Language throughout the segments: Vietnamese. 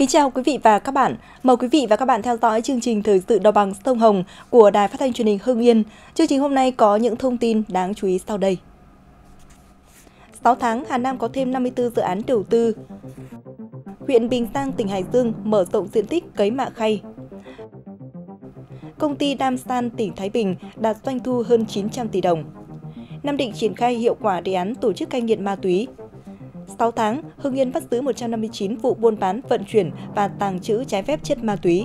Kính chào quý vị và các bạn. Mời quý vị và các bạn theo dõi chương trình Thời sự Đồng bằng Sông Hồng của Đài Phát thanh Truyền hình Hưng Yên. Chương trình hôm nay có những thông tin đáng chú ý sau đây. 6 tháng, Hà Nam có thêm 54 dự án đầu tư. Huyện Bình Giang, tỉnh Hải Dương mở rộng diện tích cấy mạ khay. Công ty Nam San, tỉnh Thái Bình đạt doanh thu hơn 900 tỷ đồng. Nam Định triển khai hiệu quả đề án tổ chức cai nghiện ma túy. 6 tháng, Hưng Yên bắt giữ 159 vụ buôn bán, vận chuyển và tàng trữ trái phép chất ma túy.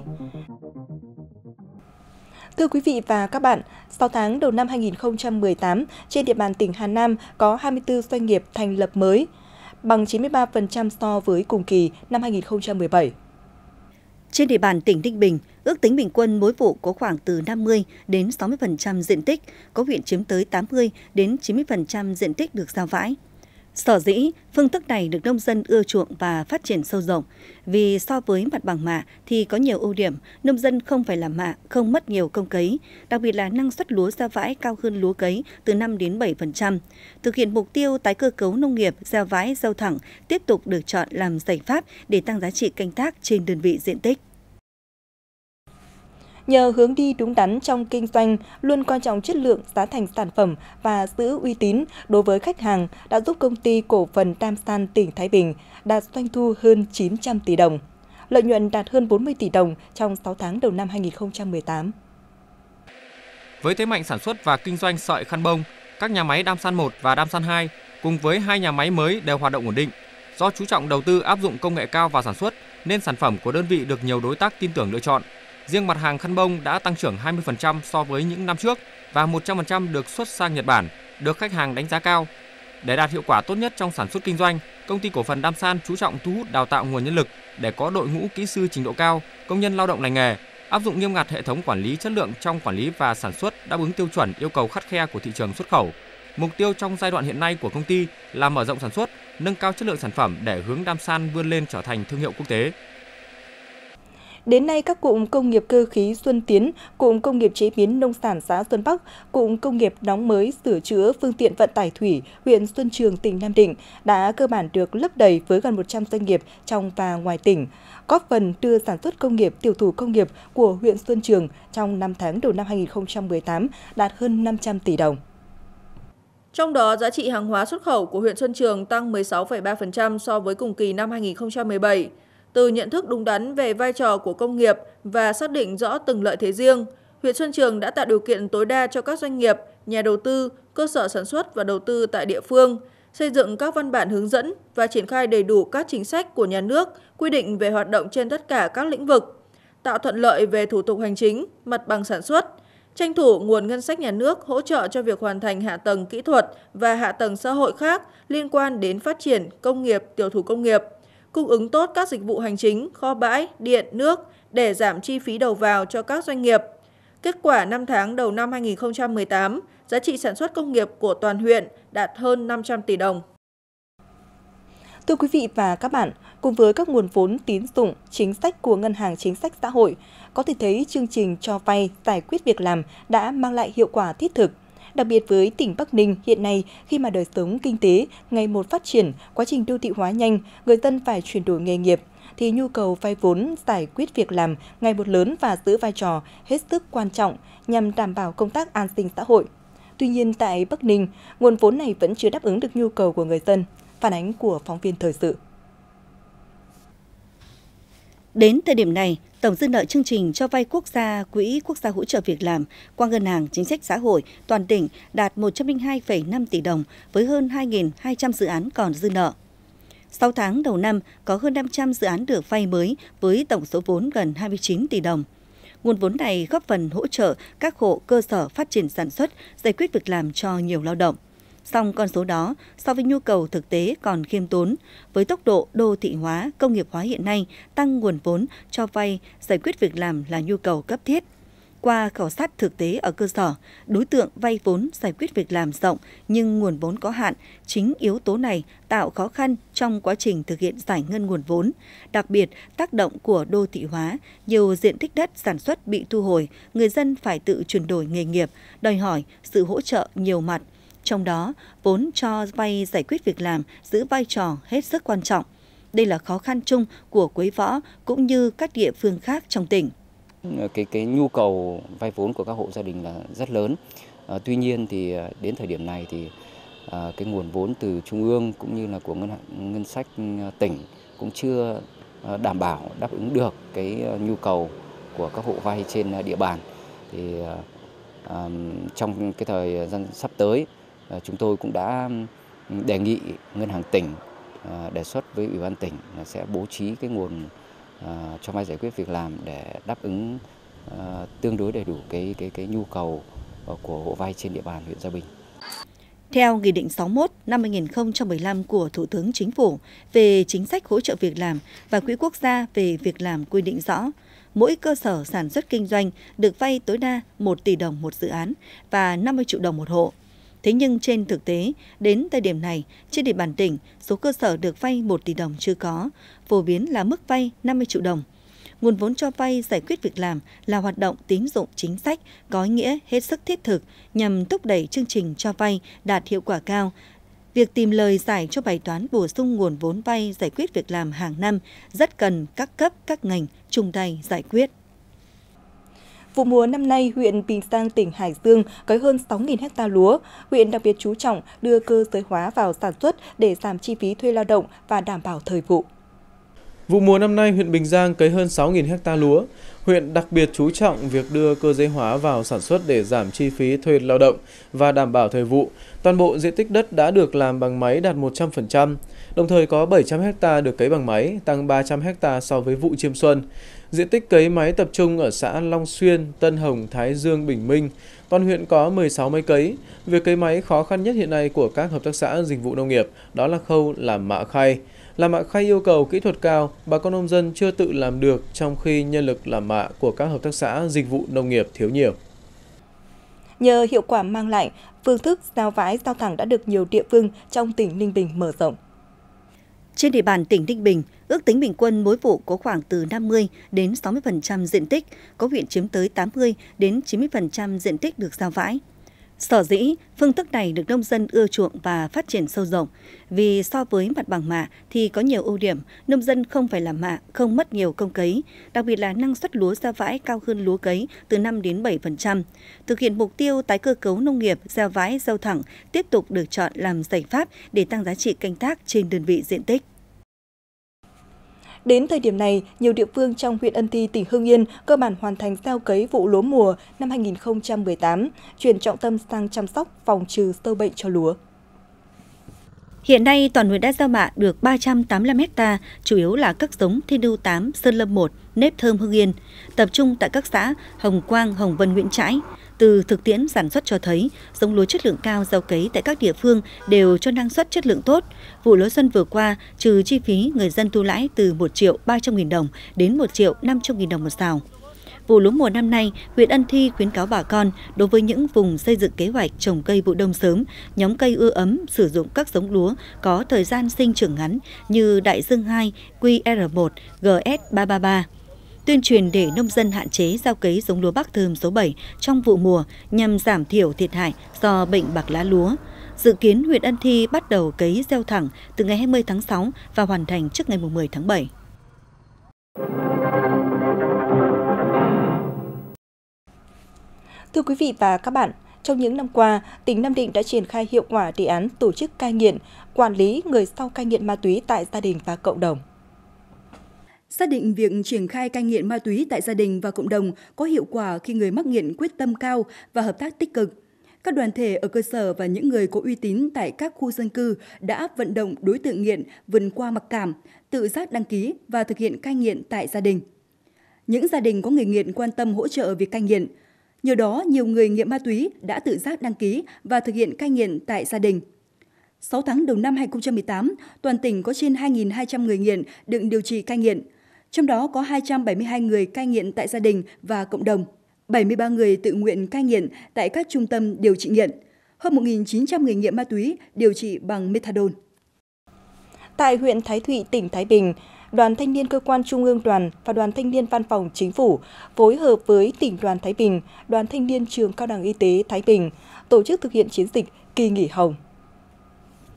Thưa quý vị và các bạn, 6 tháng đầu năm 2018, trên địa bàn tỉnh Hà Nam có 24 doanh nghiệp thành lập mới, bằng 93% so với cùng kỳ năm 2017. Trên địa bàn tỉnh Ninh Bình, ước tính bình quân mỗi vụ có khoảng từ 50 đến 60% diện tích, có huyện chiếm tới 80 đến 90% diện tích được giao vãi. Sở dĩ, phương thức này được nông dân ưa chuộng và phát triển sâu rộng, vì so với mặt bằng mạ thì có nhiều ưu điểm, nông dân không phải làm mạ, không mất nhiều công cấy, đặc biệt là năng suất lúa gieo vãi cao hơn lúa cấy từ 5 đến 7%. Thực hiện mục tiêu tái cơ cấu nông nghiệp, gieo vãi, gieo thẳng tiếp tục được chọn làm giải pháp để tăng giá trị canh tác trên đơn vị diện tích. Nhờ hướng đi đúng đắn trong kinh doanh, luôn coi trọng chất lượng, giá thành sản phẩm và giữ uy tín đối với khách hàng đã giúp công ty cổ phần Nam San tỉnh Thái Bình đạt doanh thu hơn 900 tỷ đồng. Lợi nhuận đạt hơn 40 tỷ đồng trong 6 tháng đầu năm 2018. Với thế mạnh sản xuất và kinh doanh sợi khăn bông, các nhà máy Nam San 1 và Nam San 2 cùng với 2 nhà máy mới đều hoạt động ổn định. Do chú trọng đầu tư áp dụng công nghệ cao vào sản xuất nên sản phẩm của đơn vị được nhiều đối tác tin tưởng lựa chọn. Riêng mặt hàng khăn bông đã tăng trưởng 20% so với những năm trước và 100% được xuất sang Nhật Bản, được khách hàng đánh giá cao. Để đạt hiệu quả tốt nhất trong sản xuất kinh doanh, công ty cổ phần Nam San chú trọng thu hút đào tạo nguồn nhân lực để có đội ngũ kỹ sư trình độ cao, công nhân lao động lành nghề, áp dụng nghiêm ngặt hệ thống quản lý chất lượng trong quản lý và sản xuất đáp ứng tiêu chuẩn yêu cầu khắt khe của thị trường xuất khẩu. Mục tiêu trong giai đoạn hiện nay của công ty là mở rộng sản xuất, nâng cao chất lượng sản phẩm để hướng Nam San vươn lên trở thành thương hiệu quốc tế. Đến nay, các cụm công nghiệp cơ khí Xuân Tiến, cụm công nghiệp chế biến nông sản xã Xuân Bắc, cụm công nghiệp đóng mới sửa chữa phương tiện vận tải thủy huyện Xuân Trường, tỉnh Nam Định đã cơ bản được lấp đầy với gần 100 doanh nghiệp trong và ngoài tỉnh, góp phần đưa sản xuất công nghiệp, tiêu thụ công nghiệp của huyện Xuân Trường trong 5 tháng đầu năm 2018 đạt hơn 500 tỷ đồng. Trong đó, giá trị hàng hóa xuất khẩu của huyện Xuân Trường tăng 16,3% so với cùng kỳ năm 2017. Từ nhận thức đúng đắn về vai trò của công nghiệp và xác định rõ từng lợi thế riêng, huyện Xuân Trường đã tạo điều kiện tối đa cho các doanh nghiệp, nhà đầu tư, cơ sở sản xuất và đầu tư tại địa phương, xây dựng các văn bản hướng dẫn và triển khai đầy đủ các chính sách của nhà nước quy định về hoạt động trên tất cả các lĩnh vực, tạo thuận lợi về thủ tục hành chính, mặt bằng sản xuất, tranh thủ nguồn ngân sách nhà nước hỗ trợ cho việc hoàn thành hạ tầng kỹ thuật và hạ tầng xã hội khác liên quan đến phát triển công nghiệp, tiểu thủ công nghiệp, cung ứng tốt các dịch vụ hành chính, kho bãi, điện, nước để giảm chi phí đầu vào cho các doanh nghiệp. Kết quả 5 tháng đầu năm 2018, giá trị sản xuất công nghiệp của toàn huyện đạt hơn 500 tỷ đồng. Thưa quý vị và các bạn, cùng với các nguồn vốn tín dụng, chính sách của Ngân hàng Chính sách Xã hội, có thể thấy chương trình cho vay giải quyết việc làm đã mang lại hiệu quả thiết thực. Đặc biệt với tỉnh Bắc Ninh hiện nay, khi mà đời sống kinh tế ngày một phát triển, quá trình đô thị hóa nhanh, người dân phải chuyển đổi nghề nghiệp, thì nhu cầu vay vốn giải quyết việc làm ngày một lớn và giữ vai trò hết sức quan trọng nhằm đảm bảo công tác an sinh xã hội. Tuy nhiên, tại Bắc Ninh, nguồn vốn này vẫn chưa đáp ứng được nhu cầu của người dân. Phản ánh của phóng viên thời sự. Đến thời điểm này, tổng dư nợ chương trình cho vay quốc gia Quỹ Quốc gia hỗ trợ việc làm qua Ngân hàng Chính sách Xã hội toàn tỉnh đạt 102,5 tỷ đồng với hơn 2.200 dự án còn dư nợ. 6 tháng đầu năm có hơn 500 dự án được vay mới với tổng số vốn gần 29 tỷ đồng. Nguồn vốn này góp phần hỗ trợ các hộ cơ sở phát triển sản xuất, giải quyết việc làm cho nhiều lao động. Song con số đó so với nhu cầu thực tế còn khiêm tốn. Với tốc độ đô thị hóa, công nghiệp hóa hiện nay, tăng nguồn vốn cho vay giải quyết việc làm là nhu cầu cấp thiết. Qua khảo sát thực tế ở cơ sở, đối tượng vay vốn giải quyết việc làm rộng nhưng nguồn vốn có hạn, chính yếu tố này tạo khó khăn trong quá trình thực hiện giải ngân nguồn vốn. Đặc biệt, tác động của đô thị hóa, nhiều diện tích đất sản xuất bị thu hồi, người dân phải tự chuyển đổi nghề nghiệp, đòi hỏi sự hỗ trợ nhiều mặt. Trong đó, vốn cho vay giải quyết việc làm giữ vai trò hết sức quan trọng. Đây là khó khăn chung của Quế Võ cũng như các địa phương khác trong tỉnh. Cái nhu cầu vay vốn của các hộ gia đình là rất lớn. Tuy nhiên thì đến thời điểm này thì cái nguồn vốn từ trung ương cũng như là của ngân sách tỉnh cũng chưa đảm bảo đáp ứng được cái nhu cầu của các hộ vay trên địa bàn. Thì trong cái thời gian sắp tới, chúng tôi cũng đã đề nghị ngân hàng tỉnh đề xuất với Ủy ban tỉnh là sẽ bố trí cái nguồn cho vay giải quyết việc làm để đáp ứng tương đối đầy đủ cái nhu cầu của hộ vay trên địa bàn huyện Gia Bình. Theo Nghị định 61 năm 2015 của Thủ tướng Chính phủ về chính sách hỗ trợ việc làm và Quỹ quốc gia về việc làm quy định rõ, mỗi cơ sở sản xuất kinh doanh được vay tối đa 1 tỷ đồng một dự án và 50 triệu đồng một hộ. Thế nhưng trên thực tế, đến thời điểm này, trên địa bàn tỉnh, số cơ sở được vay 1 tỷ đồng chưa có, phổ biến là mức vay 50 triệu đồng. Nguồn vốn cho vay giải quyết việc làm là hoạt động tín dụng chính sách có ý nghĩa hết sức thiết thực nhằm thúc đẩy chương trình cho vay đạt hiệu quả cao. Việc tìm lời giải cho bài toán bổ sung nguồn vốn vay giải quyết việc làm hàng năm rất cần các cấp, các ngành chung tay giải quyết. Vụ mùa năm nay, huyện Bình Giang, tỉnh Hải Dương có hơn 6.000 ha lúa. Huyện đặc biệt chú trọng đưa cơ giới hóa vào sản xuất để giảm chi phí thuê lao động và đảm bảo thời vụ. Vụ mùa năm nay, huyện Bình Giang cấy hơn 6.000 ha lúa. Huyện đặc biệt chú trọng việc đưa cơ giới hóa vào sản xuất để giảm chi phí thuê lao động và đảm bảo thời vụ. Toàn bộ diện tích đất đã được làm bằng máy đạt 100%, đồng thời có 700 ha được cấy bằng máy, tăng 300 ha so với vụ chiêm xuân. Diện tích cấy máy tập trung ở xã Long Xuyên, Tân Hồng, Thái Dương, Bình Minh. Toàn huyện có 16 máy cấy. Việc cấy máy khó khăn nhất hiện nay của các hợp tác xã dịch vụ nông nghiệp đó là khâu làm mạ khay. Làm mạ khay yêu cầu kỹ thuật cao, bà con nông dân chưa tự làm được trong khi nhân lực làm mạ của các hợp tác xã dịch vụ nông nghiệp thiếu nhiều. Nhờ hiệu quả mang lại, phương thức giao vải giao thẳng đã được nhiều địa phương trong tỉnh Ninh Bình mở rộng. Trên địa bàn tỉnh Ninh Bình, ước tính bình quân mỗi vụ có khoảng từ 50 đến 60% diện tích, có huyện chiếm tới 80 đến 90% diện tích được giao vải. Sở dĩ, phương thức này được nông dân ưa chuộng và phát triển sâu rộng, vì so với mặt bằng mạ thì có nhiều ưu điểm, nông dân không phải làm mạ, không mất nhiều công cấy, đặc biệt là năng suất lúa gieo vải cao hơn lúa cấy từ 5 đến 7%. Thực hiện mục tiêu tái cơ cấu nông nghiệp, gieo vải, gieo thẳng tiếp tục được chọn làm giải pháp để tăng giá trị canh tác trên đơn vị diện tích. Đến thời điểm này, nhiều địa phương trong huyện Ân Thi, tỉnh Hưng Yên cơ bản hoàn thành gieo cấy vụ lúa mùa năm 2018, chuyển trọng tâm sang chăm sóc phòng trừ sâu bệnh cho lúa. Hiện nay, toàn huyện đã gieo mạ được 385 ha, chủ yếu là các giống Thiên Ưu 8, Sơn Lâm 1, Nếp Thơm Hưng Yên, tập trung tại các xã Hồng Quang, Hồng Vân, Nguyễn Trãi. Từ thực tiễn sản xuất cho thấy, giống lúa chất lượng cao gieo cấy tại các địa phương đều cho năng suất chất lượng tốt. Vụ lúa xuân vừa qua, trừ chi phí, người dân thu lãi từ 1.300.000 đồng đến 1.500.000 đồng một sào. Vụ lúa mùa năm nay, huyện Ân Thi khuyến cáo bà con đối với những vùng xây dựng kế hoạch trồng cây vụ đông sớm, nhóm cây ưa ấm sử dụng các giống lúa có thời gian sinh trưởng ngắn như Đại Dương 2, QR1, GS333. Tuyên truyền để nông dân hạn chế gieo cấy giống lúa Bắc Thơm số 7 trong vụ mùa nhằm giảm thiểu thiệt hại do bệnh bạc lá lúa. Dự kiến huyện Ân Thi bắt đầu cấy gieo thẳng từ ngày 20 tháng 6 và hoàn thành trước ngày 10 tháng 7. Thưa quý vị và các bạn, trong những năm qua, tỉnh Nam Định đã triển khai hiệu quả đề án tổ chức cai nghiện, quản lý người sau cai nghiện ma túy tại gia đình và cộng đồng. Xác định việc triển khai cai nghiện ma túy tại gia đình và cộng đồng có hiệu quả khi người mắc nghiện quyết tâm cao và hợp tác tích cực. Các đoàn thể ở cơ sở và những người có uy tín tại các khu dân cư đã vận động đối tượng nghiện vượt qua mặc cảm, tự giác đăng ký và thực hiện cai nghiện tại gia đình. Những gia đình có người nghiện quan tâm hỗ trợ việc cai nghiện. Nhờ đó, nhiều người nghiện ma túy đã tự giác đăng ký và thực hiện cai nghiện tại gia đình. 6 tháng đầu năm 2018, toàn tỉnh có trên 2.200 người nghiện được điều trị cai nghiện. Trong đó có 272 người cai nghiện tại gia đình và cộng đồng, 73 người tự nguyện cai nghiện tại các trung tâm điều trị nghiện, hơn 1.900 người nghiện ma túy điều trị bằng methadone. Tại huyện Thái Thụy, tỉnh Thái Bình, Đoàn Thanh niên Cơ quan Trung ương Đoàn và Đoàn Thanh niên Văn phòng Chính phủ phối hợp với Tỉnh đoàn Thái Bình, Đoàn Thanh niên Trường Cao đẳng Y tế Thái Bình tổ chức thực hiện chiến dịch Kỳ nghỉ Hồng.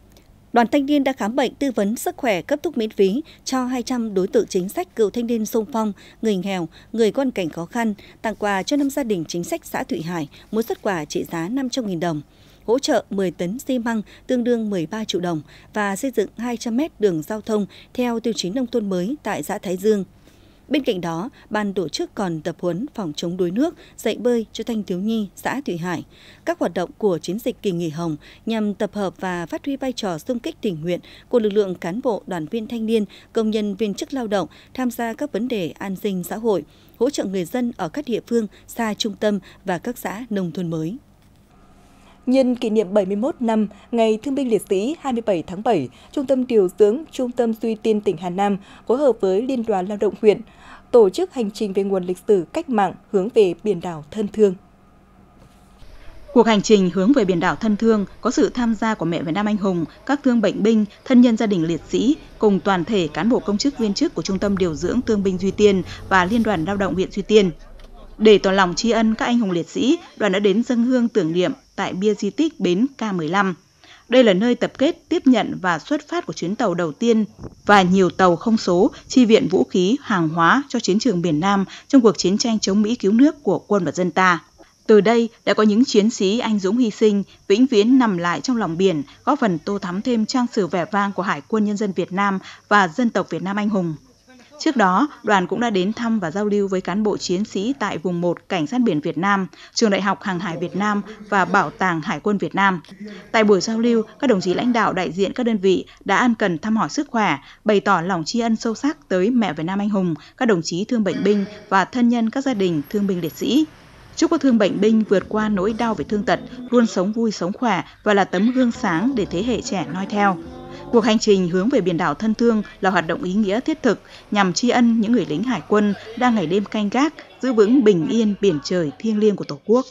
Đoàn thanh niên đã khám bệnh, tư vấn sức khỏe cấp thuốc miễn phí cho 200 đối tượng chính sách cựu thanh niên xung phong, người nghèo, người có hoàn cảnh khó khăn, tặng quà cho 5 gia đình chính sách xã Thụy Hải, mỗi suất quà trị giá 500.000 đồng, hỗ trợ 10 tấn xi măng tương đương 13 triệu đồng và xây dựng 200 m đường giao thông theo tiêu chí nông thôn mới tại xã Thái Dương. Bên cạnh đó, ban tổ chức còn tập huấn phòng chống đuối nước, dạy bơi cho thanh thiếu nhi xã Thụy Hải. Các hoạt động của chiến dịch Kỳ nghỉ Hồng nhằm tập hợp và phát huy vai trò xung kích tình nguyện của lực lượng cán bộ, đoàn viên thanh niên, công nhân viên chức lao động tham gia các vấn đề an sinh xã hội, hỗ trợ người dân ở các địa phương xa trung tâm và các xã nông thôn mới. Nhân kỷ niệm 71 năm Ngày Thương binh Liệt sĩ 27 tháng 7, Trung tâm Điều dưỡng Trung tâm Duy Tiên tỉnh Hà Nam phối hợp với Liên đoàn Lao động huyện tổ chức hành trình về nguồn lịch sử cách mạng hướng về biển đảo thân thương. Cuộc hành trình hướng về biển đảo thân thương có sự tham gia của mẹ Việt Nam anh hùng, các thương bệnh binh, thân nhân gia đình liệt sĩ cùng toàn thể cán bộ công chức viên chức của Trung tâm Điều dưỡng Thương binh Duy Tiên và Liên đoàn Lao động huyện Duy Tiên. Để tỏ lòng tri ân các anh hùng liệt sĩ, đoàn đã đến dâng hương tưởng niệm tại bia di tích bến K15. Đây là nơi tập kết, tiếp nhận và xuất phát của chuyến tàu đầu tiên và nhiều tàu không số chi viện vũ khí, hàng hóa cho chiến trường miền Nam trong cuộc chiến tranh chống Mỹ cứu nước của quân và dân ta. Từ đây đã có những chiến sĩ anh dũng hy sinh, vĩnh viễn nằm lại trong lòng biển, góp phần tô thắm thêm trang sử vẻ vang của Hải quân Nhân dân Việt Nam và dân tộc Việt Nam anh hùng. Trước đó, đoàn cũng đã đến thăm và giao lưu với cán bộ chiến sĩ tại vùng 1 Cảnh sát biển Việt Nam, Trường Đại học Hàng hải Việt Nam và Bảo tàng Hải quân Việt Nam. Tại buổi giao lưu, các đồng chí lãnh đạo đại diện các đơn vị đã ân cần thăm hỏi sức khỏe, bày tỏ lòng tri ân sâu sắc tới mẹ Việt Nam anh hùng, các đồng chí thương bệnh binh và thân nhân các gia đình thương binh liệt sĩ. Chúc các thương bệnh binh vượt qua nỗi đau về thương tật, luôn sống vui sống khỏe và là tấm gương sáng để thế hệ trẻ noi theo. Cuộc hành trình hướng về biển đảo thân thương là hoạt động ý nghĩa thiết thực nhằm tri ân những người lính hải quân đang ngày đêm canh gác, giữ vững bình yên biển trời thiêng liêng của Tổ quốc.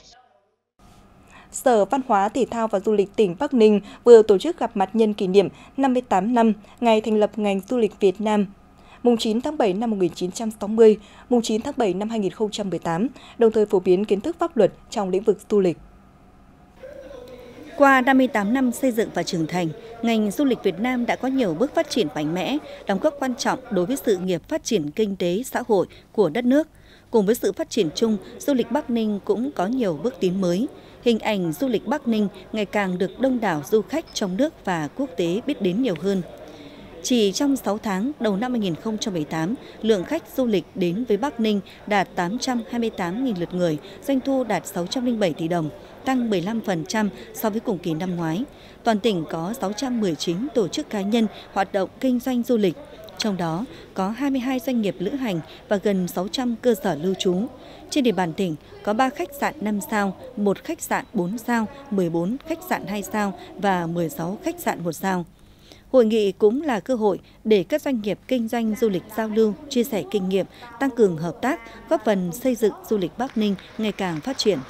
Sở Văn hóa, Thể thao và Du lịch tỉnh Bắc Ninh vừa tổ chức gặp mặt nhân kỷ niệm 58 năm ngày thành lập ngành du lịch Việt Nam, mùng 9 tháng 7 năm 1960, mùng 9 tháng 7 năm 2018, đồng thời phổ biến kiến thức pháp luật trong lĩnh vực du lịch. Qua 58 năm xây dựng và trưởng thành, ngành du lịch Việt Nam đã có nhiều bước phát triển mạnh mẽ, đóng góp quan trọng đối với sự nghiệp phát triển kinh tế xã hội của đất nước. Cùng với sự phát triển chung, du lịch Bắc Ninh cũng có nhiều bước tiến mới. Hình ảnh du lịch Bắc Ninh ngày càng được đông đảo du khách trong nước và quốc tế biết đến nhiều hơn. Chỉ trong 6 tháng đầu năm 2018, lượng khách du lịch đến với Bắc Ninh đạt 828.000 lượt người, doanh thu đạt 607 tỷ đồng, tăng 15% so với cùng kỳ năm ngoái. Toàn tỉnh có 619 tổ chức cá nhân hoạt động kinh doanh du lịch, trong đó có 22 doanh nghiệp lữ hành và gần 600 cơ sở lưu trú. Trên địa bàn tỉnh có 3 khách sạn 5 sao, 1 khách sạn 4 sao, 14 khách sạn 2 sao và 16 khách sạn 1 sao. Hội nghị cũng là cơ hội để các doanh nghiệp kinh doanh du lịch giao lưu, chia sẻ kinh nghiệm, tăng cường hợp tác, góp phần xây dựng du lịch Bắc Ninh ngày càng phát triển.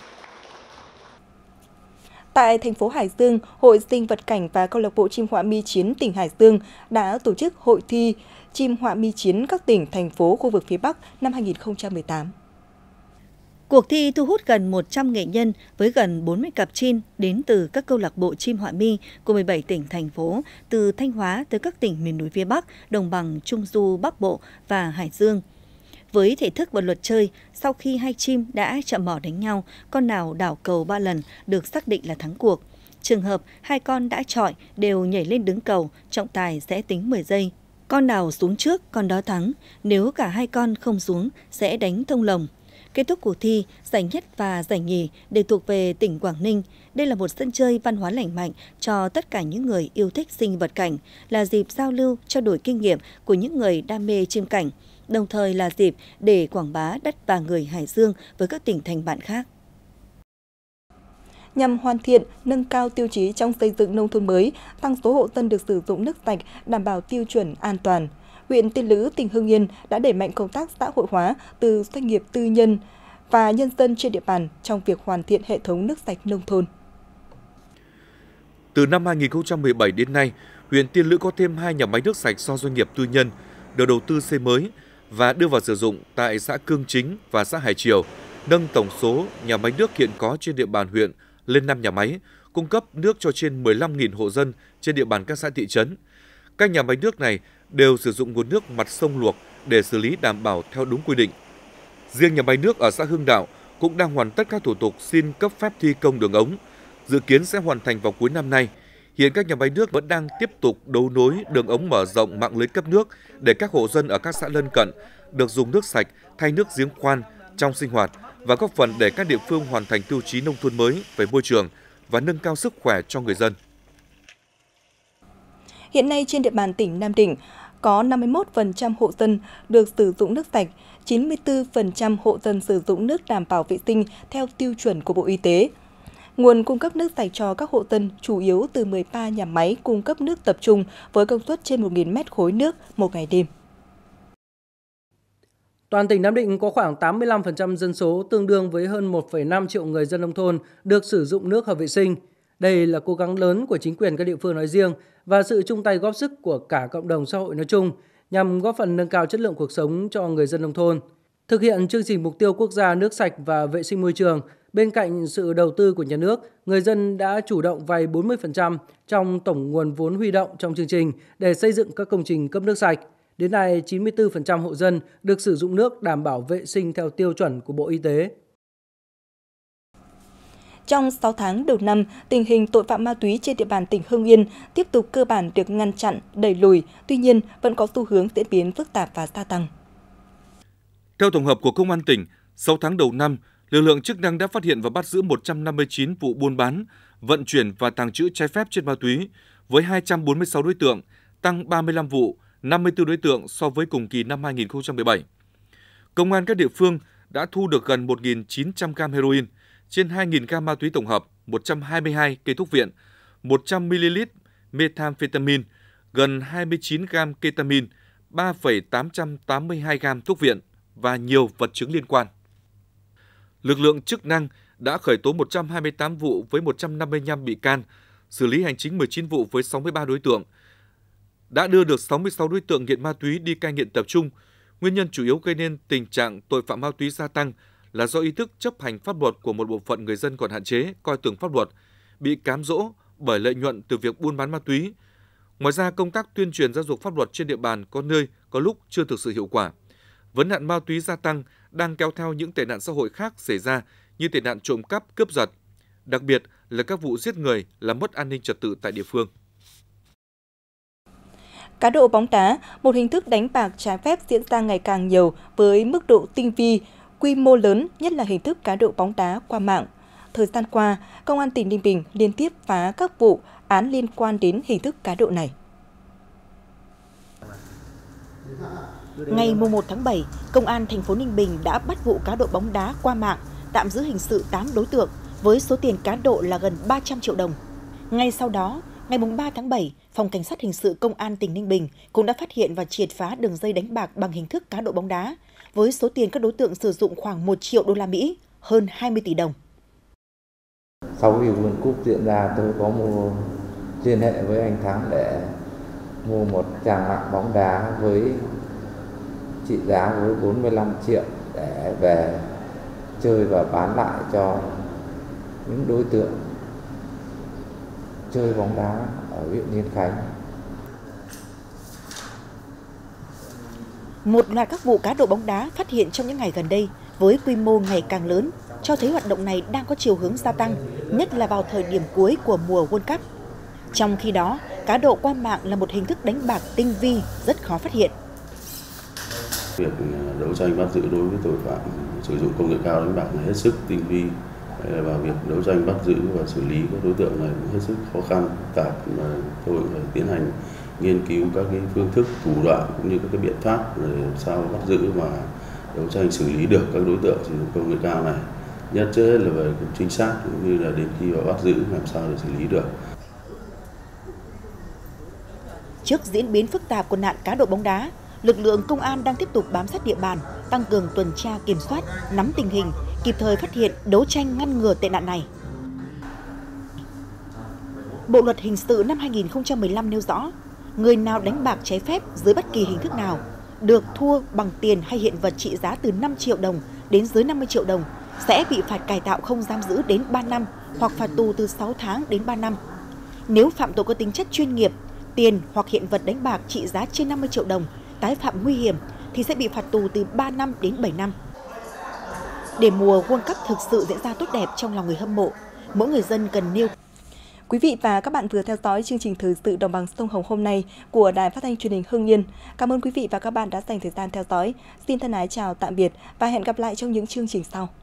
Tại thành phố Hải Dương, Hội Sinh vật cảnh và câu lạc bộ chim họa mi chiến tỉnh Hải Dương đã tổ chức hội thi chim họa mi chiến các tỉnh, thành phố khu vực phía Bắc năm 2018. Cuộc thi thu hút gần 100 nghệ nhân với gần 40 cặp chim đến từ các câu lạc bộ chim họa mi của 17 tỉnh, thành phố, từ Thanh Hóa tới các tỉnh miền núi phía Bắc, đồng bằng, Trung Du, Bắc Bộ và Hải Dương. Với thể thức và luật chơi, sau khi hai chim đã chạm mỏ đánh nhau, con nào đảo cầu 3 lần được xác định là thắng cuộc. Trường hợp hai con đã chọi đều nhảy lên đứng cầu, trọng tài sẽ tính 10 giây. Con nào xuống trước, con đó thắng. Nếu cả hai con không xuống, sẽ đánh thông lồng. Kết thúc cuộc thi, giải nhất và giải nhì đều thuộc về tỉnh Quảng Ninh. Đây là một sân chơi văn hóa lành mạnh cho tất cả những người yêu thích sinh vật cảnh, là dịp giao lưu, trao đổi kinh nghiệm của những người đam mê chim cảnh, đồng thời là dịp để quảng bá đất và người Hải Dương với các tỉnh thành bạn khác. Nhằm hoàn thiện, nâng cao tiêu chí trong xây dựng nông thôn mới, tăng số hộ dân được sử dụng nước sạch, đảm bảo tiêu chuẩn an toàn, huyện Tiên Lữ, tỉnh Hưng Yên đã đẩy mạnh công tác xã hội hóa từ doanh nghiệp tư nhân và nhân dân trên địa bàn trong việc hoàn thiện hệ thống nước sạch nông thôn. Từ năm 2017 đến nay, huyện Tiên Lữ có thêm 2 nhà máy nước sạch do doanh nghiệp tư nhân được đầu tư xây mới và đưa vào sử dụng tại xã Cương Chính và xã Hải Triều, nâng tổng số nhà máy nước hiện có trên địa bàn huyện lên 5 nhà máy, cung cấp nước cho trên 15.000 hộ dân trên địa bàn các xã thị trấn. Các nhà máy nước này đều sử dụng nguồn nước mặt sông luộc để xử lý đảm bảo theo đúng quy định. Riêng nhà máy nước ở xã Hưng Đạo cũng đang hoàn tất các thủ tục xin cấp phép thi công đường ống, dự kiến sẽ hoàn thành vào cuối năm nay. Hiện các nhà máy nước vẫn đang tiếp tục đấu nối đường ống mở rộng mạng lưới cấp nước để các hộ dân ở các xã lân cận được dùng nước sạch thay nước giếng khoan trong sinh hoạt và góp phần để các địa phương hoàn thành tiêu chí nông thôn mới về môi trường và nâng cao sức khỏe cho người dân. Hiện nay trên địa bàn tỉnh Nam Định có 51% hộ dân được sử dụng nước sạch, 94% hộ dân sử dụng nước đảm bảo vệ sinh theo tiêu chuẩn của Bộ Y tế. Nguồn cung cấp nước sạch cho các hộ dân chủ yếu từ 13 nhà máy cung cấp nước tập trung với công suất trên 1.000 mét khối nước một ngày đêm. Toàn tỉnh Nam Định có khoảng 85% dân số tương đương với hơn 1,5 triệu người dân nông thôn được sử dụng nước hợp vệ sinh. Đây là cố gắng lớn của chính quyền các địa phương nói riêng và sự chung tay góp sức của cả cộng đồng xã hội nói chung nhằm góp phần nâng cao chất lượng cuộc sống cho người dân nông thôn. Thực hiện chương trình mục tiêu quốc gia nước sạch và vệ sinh môi trường, bên cạnh sự đầu tư của nhà nước, người dân đã chủ động vay 40% trong tổng nguồn vốn huy động trong chương trình để xây dựng các công trình cấp nước sạch. Đến nay, 94% hộ dân được sử dụng nước đảm bảo vệ sinh theo tiêu chuẩn của Bộ Y tế. Trong 6 tháng đầu năm, tình hình tội phạm ma túy trên địa bàn tỉnh Hưng Yên tiếp tục cơ bản được ngăn chặn, đẩy lùi, tuy nhiên vẫn có xu hướng diễn biến phức tạp và gia tăng. Theo tổng hợp của Công an tỉnh, 6 tháng đầu năm, lực lượng chức năng đã phát hiện và bắt giữ 159 vụ buôn bán, vận chuyển và tàng trữ trái phép chất ma túy với 246 đối tượng, tăng 35 vụ, 54 đối tượng so với cùng kỳ năm 2017. Công an các địa phương đã thu được gần 1.900 gam heroin, trên 2.000 gam ma túy tổng hợp, 122 cây thuốc viện, 100 ml methamphetamine, gần 29 gam ketamin, 3,882 gam thuốc viện và nhiều vật chứng liên quan. Lực lượng chức năng đã khởi tố 128 vụ với 155 bị can, xử lý hành chính 19 vụ với 63 đối tượng, đã đưa được 66 đối tượng nghiện ma túy đi cai nghiện tập trung. Nguyên nhân chủ yếu gây nên tình trạng tội phạm ma túy gia tăng là do ý thức chấp hành pháp luật của một bộ phận người dân còn hạn chế, coi thường pháp luật, bị cám dỗ bởi lợi nhuận từ việc buôn bán ma túy. Ngoài ra, công tác tuyên truyền giáo dục pháp luật trên địa bàn có nơi, có lúc chưa thực sự hiệu quả. Vấn nạn ma túy gia tăng đang kéo theo những tệ nạn xã hội khác xảy ra như tệ nạn trộm cắp, cướp giật, đặc biệt là các vụ giết người làm mất an ninh trật tự tại địa phương. Cá độ bóng đá, một hình thức đánh bạc trái phép diễn ra ngày càng nhiều với mức độ tinh vi, quy mô lớn, nhất là hình thức cá độ bóng đá qua mạng. Thời gian qua, Công an tỉnh Ninh Bình liên tiếp phá các vụ án liên quan đến hình thức cá độ này. Ngày 1 tháng 7, Công an thành phố Ninh Bình đã bắt vụ cá độ bóng đá qua mạng, tạm giữ hình sự 8 đối tượng với số tiền cá độ là gần 300 triệu đồng. Ngay sau đó, ngày 3 tháng 7, Phòng Cảnh sát Hình sự Công an tỉnh Ninh Bình cũng đã phát hiện và triệt phá đường dây đánh bạc bằng hình thức cá độ bóng đá với số tiền các đối tượng sử dụng khoảng 1 triệu đô la Mỹ, hơn 20 tỷ đồng. Sau khi vườn cúp diễn ra, tôi có liên hệ với anh Thắng để mua một trang mạng bóng đá với trị giá với 45 triệu để về chơi và bán lại cho những đối tượng chơi bóng đá ở huyện Yên Khánh. Một loạt các vụ cá độ bóng đá phát hiện trong những ngày gần đây với quy mô ngày càng lớn cho thấy hoạt động này đang có chiều hướng gia tăng, nhất là vào thời điểm cuối của mùa World Cup. Trong khi đó, cá độ qua mạng là một hình thức đánh bạc tinh vi, rất khó phát hiện. Việc đấu tranh bắt giữ đối với tội phạm sử dụng công nghệ cao đánh bạc là hết sức tinh vi, và việc đấu tranh bắt giữ và xử lý các đối tượng này cũng hết sức khó khăn, phức tạp, mà tôi phải tiến hành nghiên cứu các cái phương thức, thủ đoạn cũng như các cái biện pháp để làm sao bắt giữ và đấu tranh xử lý được các đối tượng sử dụng công nghệ cao này. Nhất trước hết là về chính xác cũng như là đến khi mà bắt giữ làm sao để xử lý được. Trước diễn biến phức tạp của nạn cá độ bóng đá, lực lượng công an đang tiếp tục bám sát địa bàn, tăng cường tuần tra kiểm soát, nắm tình hình, kịp thời phát hiện, đấu tranh ngăn ngừa tệ nạn này. Bộ luật hình sự năm 2015 nêu rõ, người nào đánh bạc trái phép dưới bất kỳ hình thức nào được thua bằng tiền hay hiện vật trị giá từ 5 triệu đồng đến dưới 50 triệu đồng sẽ bị phạt cải tạo không giam giữ đến 3 năm hoặc phạt tù từ 6 tháng đến 3 năm. Nếu phạm tội có tính chất chuyên nghiệp, tiền hoặc hiện vật đánh bạc trị giá trên 50 triệu đồng, tái phạm nguy hiểm thì sẽ bị phạt tù từ 3 năm đến 7 năm. Để mùa World Cup thực sự diễn ra tốt đẹp trong lòng người hâm mộ, mỗi người dân cần nêu. Quý vị và các bạn vừa theo dõi chương trình Thời sự Đồng bằng Sông Hồng hôm nay của Đài Phát thanh Truyền hình Hưng Yên. Cảm ơn quý vị và các bạn đã dành thời gian theo dõi. Xin thân ái chào tạm biệt và hẹn gặp lại trong những chương trình sau.